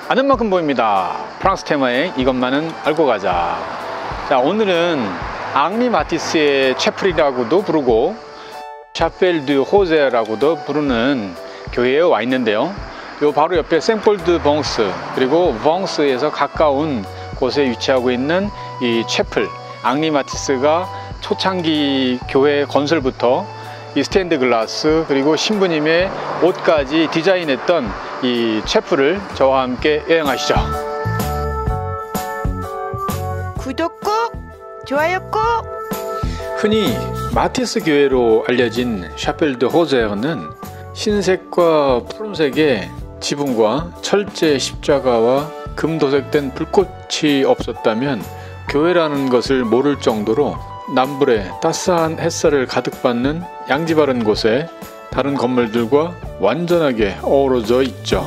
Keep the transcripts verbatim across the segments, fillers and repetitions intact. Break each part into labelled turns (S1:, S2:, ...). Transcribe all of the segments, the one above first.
S1: 아는 만큼 보입니다. 프랑스 테마의 이것만은 알고 가자. 자, 오늘은 앙리 마티스의 채플이라고도 부르고 샤펠 드 호제라고도 부르는 교회에 와 있는데요. 요 바로 옆에 생폴 드 벙스 그리고 벙스에서 가까운 곳에 위치하고 있는 이 채플, 앙리 마티스가 초창기 교회 건설부터 이 스테인드 글라스 그리고 신부님의 옷까지 디자인했던 이 채플을 저와 함께 여행하시죠.
S2: 구독 꼭! 좋아요 꼭!
S1: 흔히 마티스 교회로 알려진 샤펠 드 호제는 흰색과 푸른색의 지붕과 철제 십자가와 금도색된 불꽃이 없었다면 교회라는 것을 모를 정도로 남불에 따스한 햇살을 가득 받는 양지 바른 곳에 다른 건물들과 완전하게 어우러져 있죠.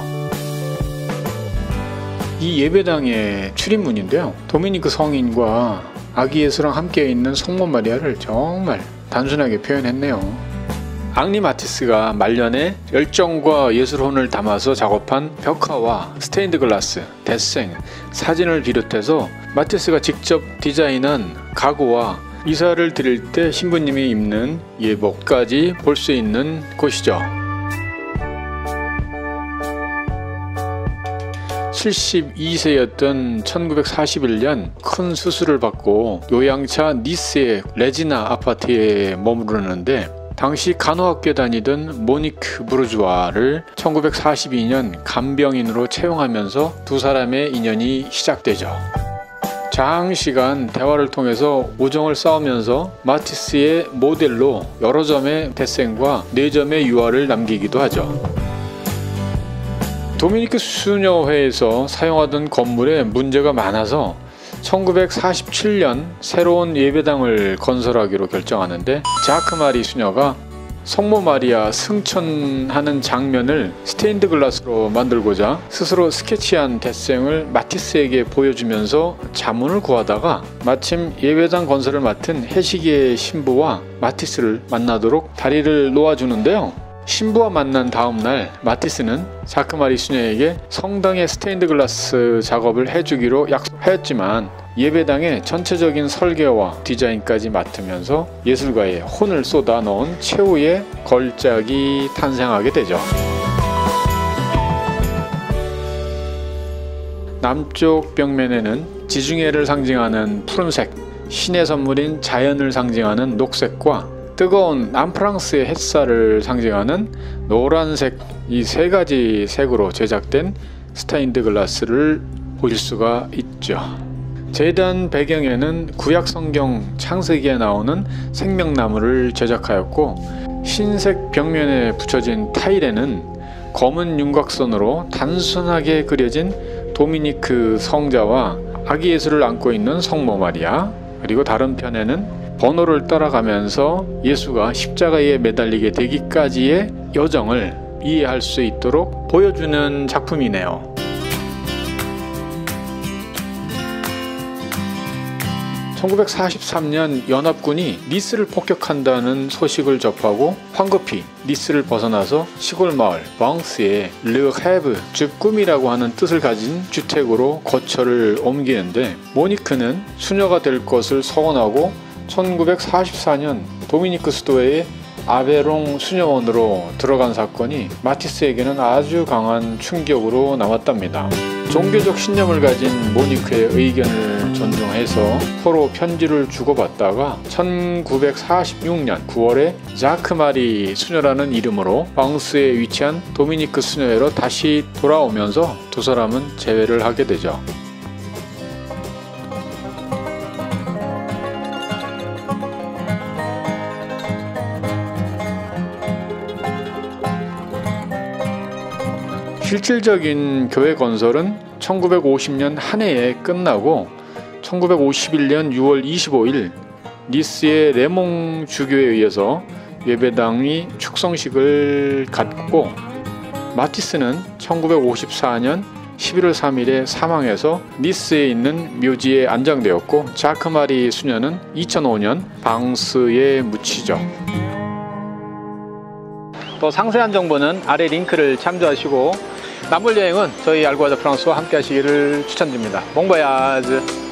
S1: 이 예배당의 출입문인데요, 도미니크 성인과 아기 예수랑 함께 있는 성모 마리아를 정말 단순하게 표현했네요. 앙리 마티스가 말년에 열정과 예술혼을 담아서 작업한 벽화와 스테인드 글라스, 데생, 사진을 비롯해서 마티스가 직접 디자인한 가구와 이사를 드릴 때 신부님이 입는 예복까지 볼 수 있는 곳이죠. 칠십이 세였던 천구백사십일 년 큰 수술을 받고 요양차 니스의 레지나 아파트에 머무르는데 당시 간호학교 다니던 모니크 부르주아를 천구백사십이 년 간병인으로 채용하면서 두 사람의 인연이 시작되죠. 장시간 대화를 통해서 우정을 쌓으면서 마티스의 모델로 여러 점의 데생과 네 점의 유화를 남기기도 하죠. 도미니크 수녀회에서 사용하던 건물에 문제가 많아서 천구백사십칠 년 새로운 예배당을 건설하기로 결정하는데 자크 마리 수녀가 성모 마리아 승천하는 장면을 스테인드 글라스로 만들고자 스스로 스케치한 데생을 마티스에게 보여주면서 자문을 구하다가 마침 예배당 건설을 맡은 해시기의 신부와 마티스를 만나도록 다리를 놓아주는데요. 신부와 만난 다음날 마티스는 자크 마리 수녀에게 성당의 스테인드 글라스 작업을 해주기로 약속하였지만 예배당의 전체적인 설계와 디자인까지 맡으면서 예술가의 혼을 쏟아 넣은 최후의 걸작이 탄생하게 되죠. 남쪽 벽면에는 지중해를 상징하는 푸른색, 신의 선물인 자연을 상징하는 녹색과 뜨거운 남프랑스의 햇살을 상징하는 노란색, 이 세 가지 색으로 제작된 스테인드 글라스를 보실 수가 있죠. 제단 배경에는 구약 성경 창세기에 나오는 생명나무를 제작하였고 흰색 벽면에 붙여진 타일에는 검은 윤곽선으로 단순하게 그려진 도미니크 성자와 아기 예수를 안고 있는 성모 마리아, 그리고 다른 편에는 번호를 따라가면서 예수가 십자가에 매달리게 되기까지의 여정을 이해할 수 있도록 보여주는 작품이네요. 천구백사십삼 년 연합군이 니스를 폭격한다는 소식을 접하고 황급히 니스를 벗어나서 시골 마을 벙스의 르 헤브, 즉 꿈이라고 하는 뜻을 가진 주택으로 거처를 옮기는데 모니크는 수녀가 될 것을 서원하고 천구백사십사 년 도미니크 수도의 아베롱 수녀원으로 들어간 사건이 마티스에게는 아주 강한 충격으로 남았답니다. 종교적 신념을 가진 모니크의 의견을 존중해서 서로 편지를 주고받다가 천구백사십육 년 구월에 자크 마리 수녀라는 이름으로 벙스에 위치한 도미니크 수녀회로 다시 돌아오면서 두 사람은 재회를 하게 되죠. 실질적인 교회 건설은 천구백오십 년 한 해에 끝나고 천구백오십일 년 유월 이십오일 니스의 레몽 주교에 의해서 예배당이 축성식을 갖고 마티스는 천구백오십사 년 십일월 삼일에 사망해서 니스에 있는 묘지에 안장되었고 자크 마리 수녀는 이천오 년 방스에 묻히죠. 더 상세한 정보는 아래 링크를 참조하시고 남을 여행은 저희 알고하자 프랑스와 함께 하시기를 추천드립니다. 봉 보야즈.